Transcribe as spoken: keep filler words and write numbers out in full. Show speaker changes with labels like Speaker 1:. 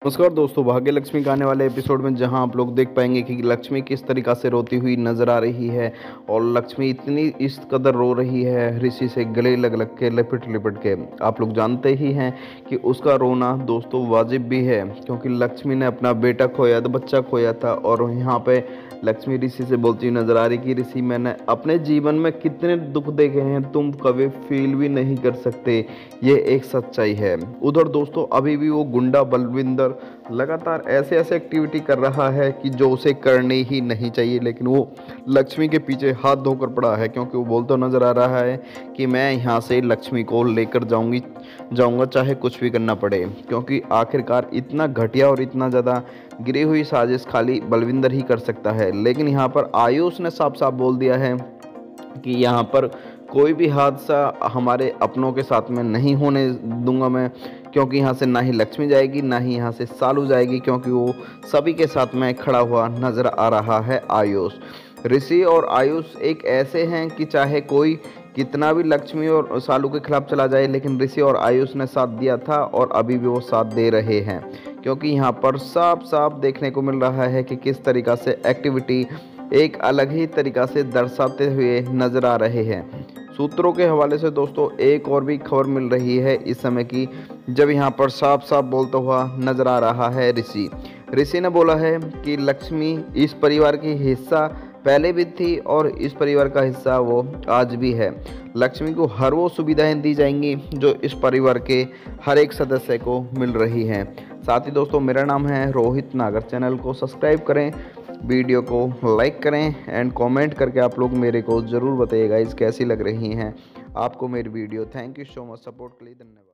Speaker 1: नमस्कार दोस्तों, भाग्य लक्ष्मी का आने वाले एपिसोड में जहां आप लोग देख पाएंगे कि लक्ष्मी किस तरीक़ा से रोती हुई नज़र आ रही है और लक्ष्मी इतनी इस कदर रो रही है ऋषि से गले लग लग के लिपट लिपट के। आप लोग जानते ही हैं कि उसका रोना दोस्तों वाजिब भी है, क्योंकि लक्ष्मी ने अपना बेटा खोया था, बच्चा खोया था। और यहाँ पे लक्ष्मी ऋषि से बोलती हुई नजर आ रही कि ऋषि, मैंने अपने जीवन में कितने दुख देखे हैं, तुम कभी फील भी नहीं कर सकते। ये एक सच्चाई है। उधर दोस्तों अभी भी वो गुंडा बलविंदर लगातार ऐसे ऐसे एक्टिविटी कर रहा है कि जो उसे करनी ही नहीं चाहिए, लेकिन वो लक्ष्मी के पीछे हाथ धोकर पड़ा है, क्योंकि वो बोलता नजर आ रहा है कि मैं यहाँ से लक्ष्मी को लेकर जाऊंगी जाऊंगा चाहे कुछ भी करना पड़े। क्योंकि आखिरकार इतना घटिया और इतना ज़्यादा गिरी हुई साजिश खाली बलविंदर ही कर सकता है। लेकिन यहाँ पर आयुष ने साफ साफ बोल दिया है कि यहाँ पर कोई भी हादसा हमारे अपनों के साथ में नहीं होने दूंगा मैं, क्योंकि यहाँ से ना ही लक्ष्मी जाएगी ना ही यहाँ से सालू जाएगी, क्योंकि वो सभी के साथ में खड़ा हुआ नजर आ रहा है आयुष। ऋषि और आयुष एक ऐसे हैं कि चाहे कोई कितना भी लक्ष्मी और सालू के खिलाफ चला जाए, लेकिन ऋषि और आयुष ने साथ दिया था और अभी भी वो साथ दे रहे हैं। क्योंकि यहाँ पर साफ साफ देखने को मिल रहा है कि किस तरीक़ा से एक्टिविटी एक अलग ही तरीक़ा से दर्शाते हुए नज़र आ रहे हैं। सूत्रों के हवाले से दोस्तों एक और भी खबर मिल रही है इस समय की, जब यहाँ पर साफ साफ बोलता हुआ नज़र आ रहा है ऋषि। ऋषि ने बोला है कि लक्ष्मी इस परिवार की हिस्सा पहले भी थी और इस परिवार का हिस्सा वो आज भी है। लक्ष्मी को हर वो सुविधाएं दी जाएंगी जो इस परिवार के हर एक सदस्य को मिल रही हैं। साथ ही दोस्तों, मेरा नाम है रोहित नागर। चैनल को सब्सक्राइब करें, वीडियो को लाइक करें एंड कमेंट करके आप लोग मेरे को ज़रूर बताइएगा इस कैसी लग रही हैं आपको मेरी video. Thank you so much support के लिए, धन्यवाद।